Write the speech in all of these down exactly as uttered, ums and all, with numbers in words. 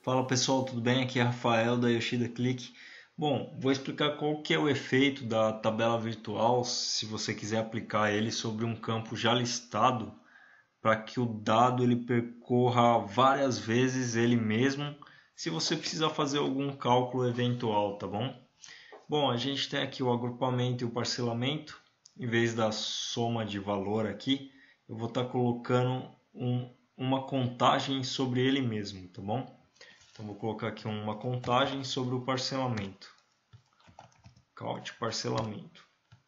Fala pessoal, tudo bem? Aqui é Rafael da Yoshida Click. Bom, vou explicar qual que é o efeito da tabela virtual se você quiser aplicar ele sobre um campo já listado para que o dado ele percorra várias vezes ele mesmo, se você precisar fazer algum cálculo eventual, tá bom? Bom, a gente tem aqui o agrupamento e o parcelamento. Em vez da soma de valor aqui, eu vou estar colocando um, uma contagem sobre ele mesmo, tá bom? Então vou colocar aqui uma contagem sobre o parcelamento. Count parcelamento.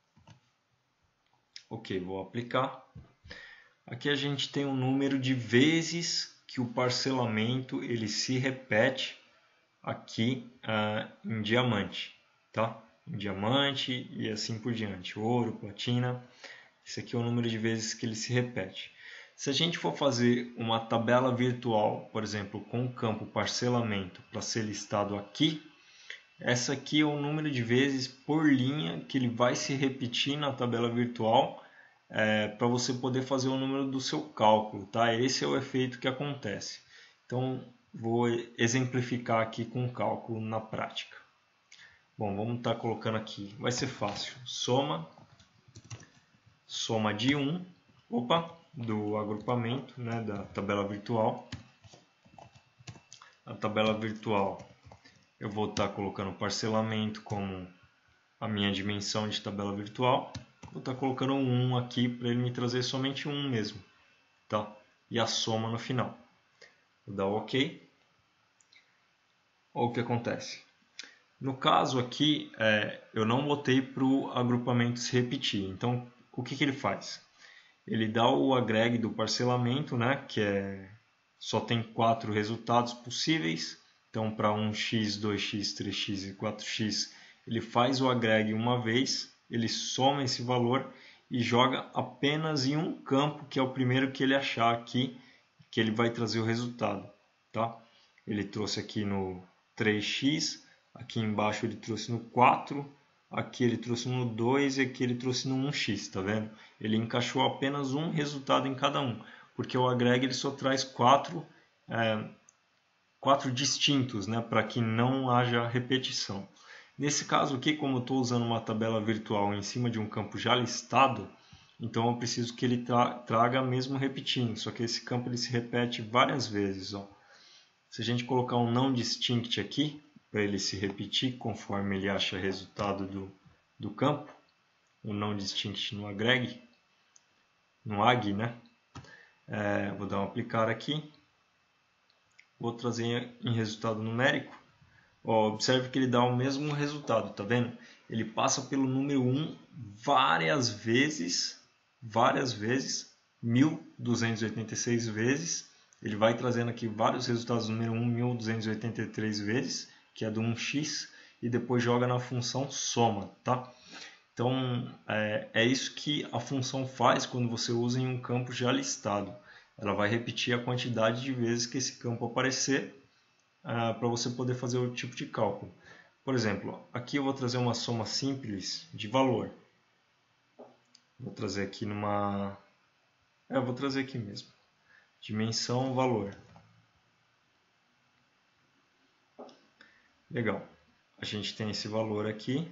Ok, vou aplicar. Aqui a gente tem o número de vezes que o parcelamento ele se repete aqui uh, em diamante, tá? Em diamante e assim por diante, ouro, platina. Esse aqui é o número de vezes que ele se repete. Se a gente for fazer uma tabela virtual, por exemplo, com o campo parcelamento para ser listado aqui, essa aqui é o número de vezes por linha que ele vai se repetir na tabela virtual é, para você poder fazer o número do seu cálculo, tá? Esse é o efeito que acontece. Então, vou exemplificar aqui com o cálculo na prática. Bom, vamos estar colocando aqui, vai ser fácil, soma, soma de um, opa, do agrupamento, né, da tabela virtual. A tabela virtual eu vou estar colocando parcelamento como a minha dimensão de tabela virtual. Vou estar colocando um aqui para ele me trazer somente um mesmo, tá? E a soma no final. Vou dar OK. Olha o que acontece. No caso aqui, é, eu não botei para o agrupamento se repetir. Então, o que, que ele faz? Ele dá o agregue do parcelamento, né, que é, só tem quatro resultados possíveis. Então, para um x, dois x, três x e quatro x, ele faz o agregue uma vez, ele soma esse valor e joga apenas em um campo, que é o primeiro que ele achar aqui, que ele vai trazer o resultado. Tá? Ele trouxe aqui no três x, aqui embaixo ele trouxe no quatro, aqui ele trouxe no dois e aqui ele trouxe no um x, tá vendo? Ele encaixou apenas um resultado em cada um, porque o agreg ele só traz quatro, é, quatro distintos, né, para que não haja repetição. Nesse caso aqui, como eu estou usando uma tabela virtual em cima de um campo já listado, então eu preciso que ele tra traga mesmo repetindo, só que esse campo ele se repete várias vezes. Ó. Se a gente colocar um não distinct aqui, para ele se repetir conforme ele acha resultado do, do campo, o não distinct no agreg, no ag, né? É, vou dar um aplicar aqui, vou trazer em resultado numérico. Ó, observe que ele dá o mesmo resultado, tá vendo? Ele passa pelo número um várias vezes, várias vezes, mil duzentos e oitenta e seis vezes. Ele vai trazendo aqui vários resultados do número um, mil duzentos e oitenta e três vezes, que é do um x, e depois joga na função soma, tá? Então, é, é isso que a função faz quando você usa em um campo já listado. Ela vai repetir a quantidade de vezes que esse campo aparecer uh, para você poder fazer o tipo de cálculo. Por exemplo, aqui eu vou trazer uma soma simples de valor. Vou trazer aqui numa... É, eu vou trazer aqui mesmo. Dimensão, valor. Legal. A gente tem esse valor aqui,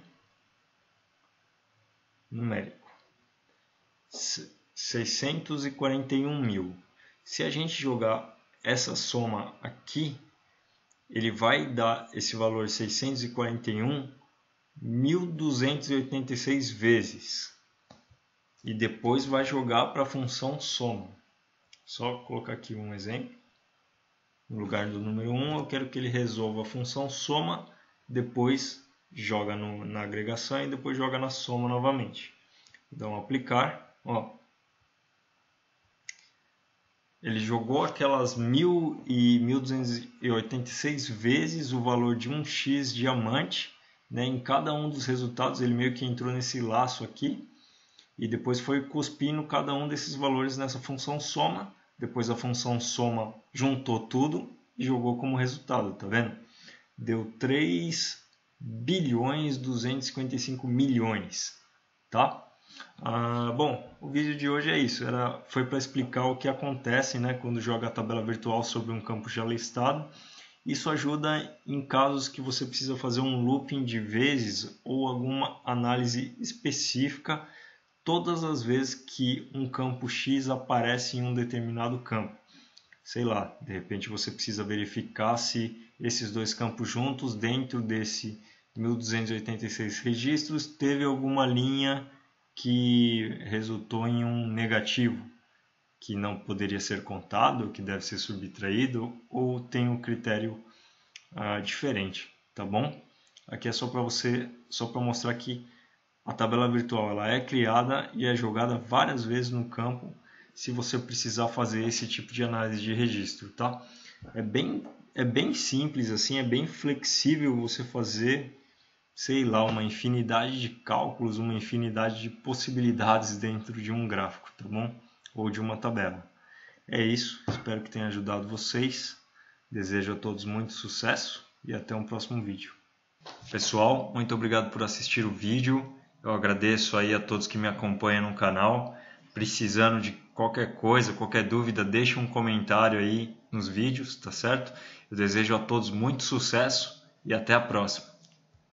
numérico. seiscentos e quarenta e um mil. Se a gente jogar essa soma aqui, ele vai dar esse valor seiscentos e quarenta e um mil duzentos e oitenta e seis vezes. E depois vai jogar para a função soma. Só colocar aqui um exemplo. No lugar do número um, eu quero que ele resolva a função soma, depois joga no, na agregação e depois joga na soma novamente. Então, aplicar. Ó, ele jogou aquelas mil e mil duzentos e oitenta e seis vezes o valor de um x diamante, né? Em cada um dos resultados ele meio que entrou nesse laço aqui e depois foi cuspindo cada um desses valores nessa função soma. Depois a função soma juntou tudo e jogou como resultado, tá vendo? Deu três bilhões duzentos e cinquenta e cinco milhões, tá? Ah, bom, o vídeo de hoje é isso. Era, foi para explicar o que acontece, né, quando joga a tabela virtual sobre um campo já listado Isso ajuda em casos que você precisa fazer um looping de vezes ou alguma análise específica todas as vezes que um campo X aparece em um determinado campo. Sei lá, de repente você precisa verificar se esses dois campos juntos, dentro desse mil duzentos e oitenta e seis registros, teve alguma linha que resultou em um negativo, que não poderia ser contado, que deve ser subtraído, ou tem um critério uh, diferente, tá bom? Aqui é só para você, só para mostrar que a tabela virtual ela é criada e é jogada várias vezes no campo, se você precisar fazer esse tipo de análise de registro, tá? É bem, é bem simples assim, é bem flexível você fazer, sei lá, uma infinidade de cálculos, uma infinidade de possibilidades dentro de um gráfico, tá bom? Ou de uma tabela. É isso, espero que tenha ajudado vocês. Desejo a todos muito sucesso e até um próximo vídeo. Pessoal, muito obrigado por assistir o vídeo. Eu agradeço aí a todos que me acompanham no canal. Precisando de qualquer coisa, qualquer dúvida, deixe um comentário aí nos vídeos, tá certo? Eu desejo a todos muito sucesso e até a próxima.